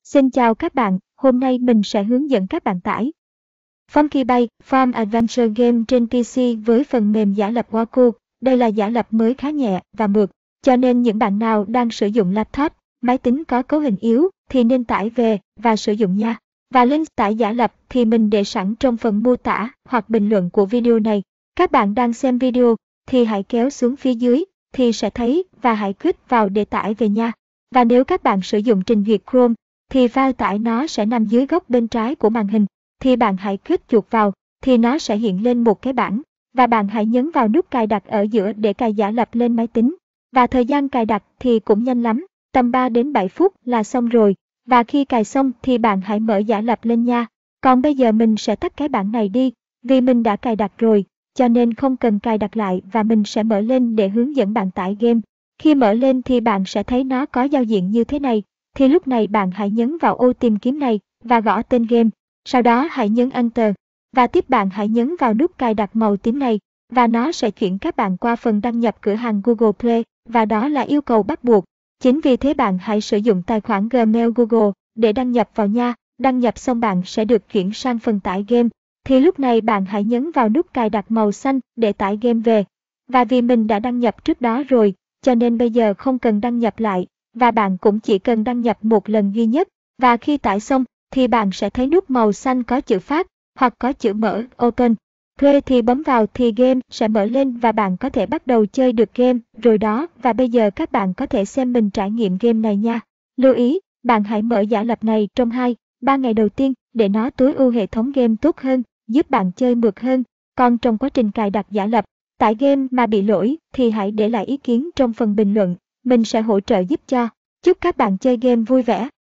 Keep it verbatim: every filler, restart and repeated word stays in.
Xin chào các bạn, hôm nay mình sẽ hướng dẫn các bạn tải Funky Bay Farm Adventure Game trên pê xê với phần mềm giả lập Waku. Đây là giả lập mới khá nhẹ và mượt, cho nên những bạn nào đang sử dụng laptop, máy tính có cấu hình yếu thì nên tải về và sử dụng nha. Và link tải giả lập thì mình để sẵn trong phần mô tả hoặc bình luận của video này. Các bạn đang xem video thì hãy kéo xuống phía dưới thì sẽ thấy và hãy click vào để tải về nha. Và nếu các bạn sử dụng trình duyệt Chrome thì file tải nó sẽ nằm dưới góc bên trái của màn hình, thì bạn hãy click chuột vào, thì nó sẽ hiện lên một cái bảng, và bạn hãy nhấn vào nút cài đặt ở giữa để cài giả lập lên máy tính. Và thời gian cài đặt thì cũng nhanh lắm, tầm ba đến bảy phút là xong rồi, và khi cài xong thì bạn hãy mở giả lập lên nha. Còn bây giờ mình sẽ tắt cái bảng này đi, vì mình đã cài đặt rồi, cho nên không cần cài đặt lại và mình sẽ mở lên để hướng dẫn bạn tải game. Khi mở lên thì bạn sẽ thấy nó có giao diện như thế này. Thì lúc này bạn hãy nhấn vào ô tìm kiếm này và gõ tên game, sau đó hãy nhấn Enter. Và tiếp bạn hãy nhấn vào nút cài đặt màu tím này và nó sẽ chuyển các bạn qua phần đăng nhập cửa hàng Google Play và đó là yêu cầu bắt buộc. Chính vì thế bạn hãy sử dụng tài khoản Gmail Google để đăng nhập vào nha. Đăng nhập xong bạn sẽ được chuyển sang phần tải game. Thì lúc này bạn hãy nhấn vào nút cài đặt màu xanh để tải game về. Và vì mình đã đăng nhập trước đó rồi, cho nên bây giờ không cần đăng nhập lại. Và bạn cũng chỉ cần đăng nhập một lần duy nhất, và khi tải xong thì bạn sẽ thấy nút màu xanh có chữ phát hoặc có chữ mở Open. Play thì bấm vào thì game sẽ mở lên và bạn có thể bắt đầu chơi được game rồi đó. Và bây giờ các bạn có thể xem mình trải nghiệm game này nha. Lưu ý, bạn hãy mở giả lập này trong hai ba ngày đầu tiên để nó tối ưu hệ thống game tốt hơn, giúp bạn chơi mượt hơn. Còn trong quá trình cài đặt giả lập, tải game mà bị lỗi thì hãy để lại ý kiến trong phần bình luận. Mình sẽ hỗ trợ giúp cho. Chúc các bạn chơi game vui vẻ.